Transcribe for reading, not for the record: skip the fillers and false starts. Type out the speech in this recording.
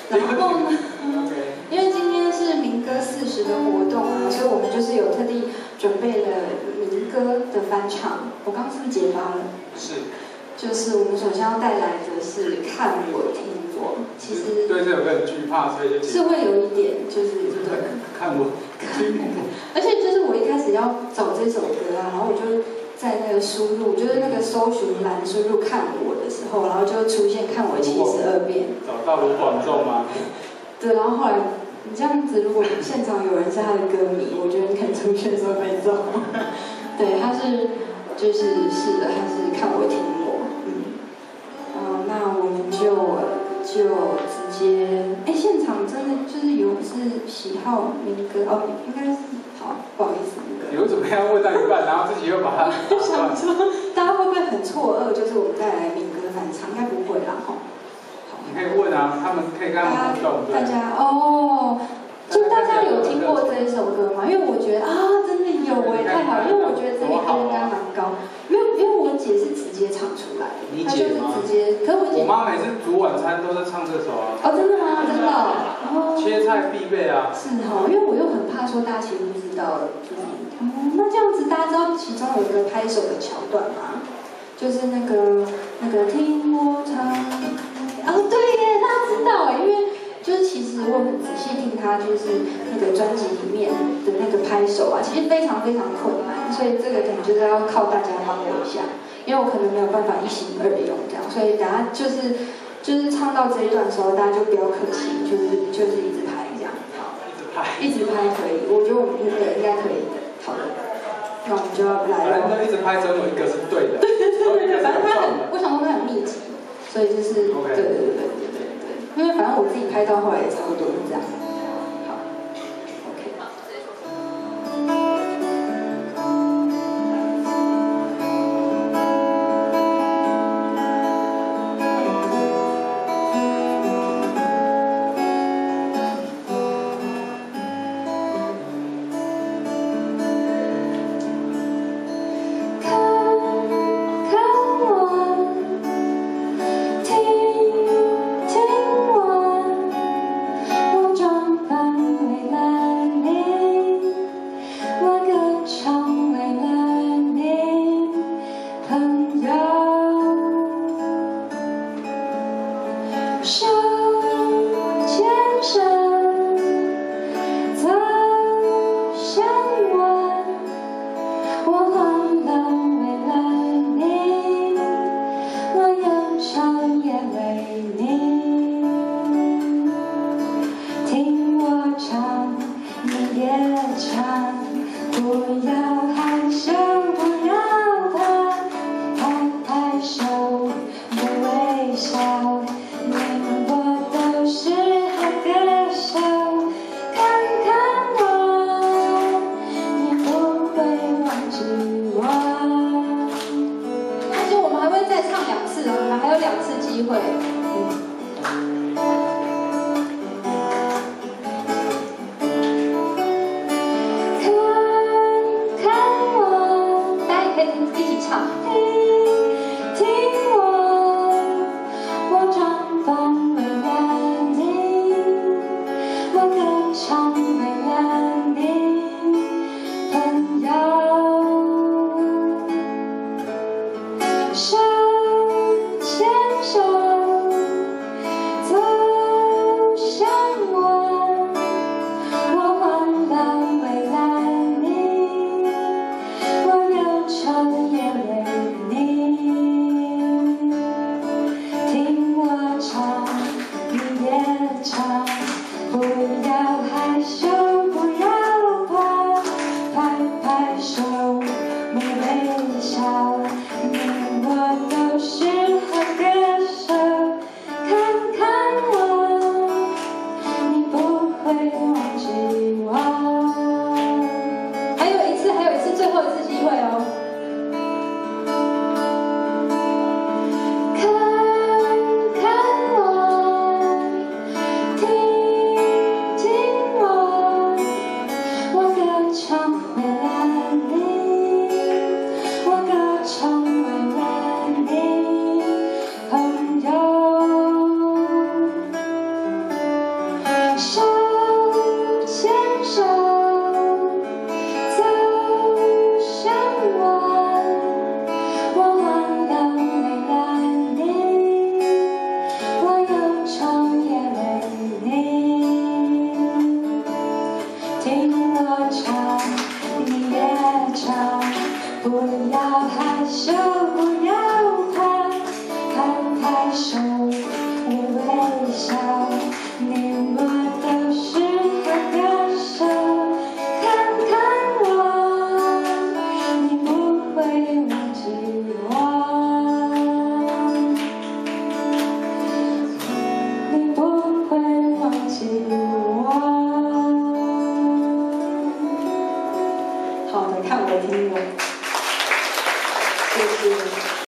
然后呢，因为今天是民歌40的活动啊，所以我们就是有特地准备了民歌的翻唱。我刚刚是不是结巴了？ 是。 就是我们首先要带来的是看我听我，其实对这有个惧怕，所以就是会有一点就是对看我听我， 而且就是我一开始要找这首歌啊，然后我就在那个输入，就是那个搜寻栏输入看我的时候，然后就出现看我72遍。 找到卢广仲吗？ 对，然后后来你这样子，如果现场有人是他的歌迷，我觉得你可能出现的时候被揍。对，他是的，他是看我听我。那我们就直接，现场真的就是有是喜好民歌哦，应该是好，不好意思那个。 有怎么样问到一半，然后自己又把它想说，大家会不会很错愕？就是我们带来民歌翻唱，应该不会啦哈。 你可以问啊，他们可以跟他们互动。 大家哦，就大家有听过这一首歌吗？因为我觉得啊，真的有太好了，因为我觉得这个歌应该蛮高。没有，因为我姐是直接唱出来的，她就是直接。可是我妈每次煮晚餐都是唱这首啊。 哦，真的吗？真的哦。 切菜必备啊。 是哈，因为我又很怕说大家其实不知道，就是那这样子大家知道其中有一个拍手的桥段吗？就是那个听我唱。哦，对耶，大家知道哎，因为就是其实我很仔细听他就是那个专辑里面的那个拍手啊，其实非常非常困难，所以这个可能就是要靠大家帮我一下，因为我可能没有办法一心二用这样，所以等下就是唱到这一段的时候，大家就不要客气，就是一直拍这样，好，一直拍可以，我觉得我们应该可以的，好的，那我们就要来了。 反正一直拍，总有一个是对的。 对，反正我想说它很密集，所以就是对，因为反正我自己拍到后来也差不多是这样。好 ，OK。听我，我终手牵手走向我，我忘了没了你，我又重演了你。听我唱，你也唱，不要害羞，不要怕，拍拍手，微微笑。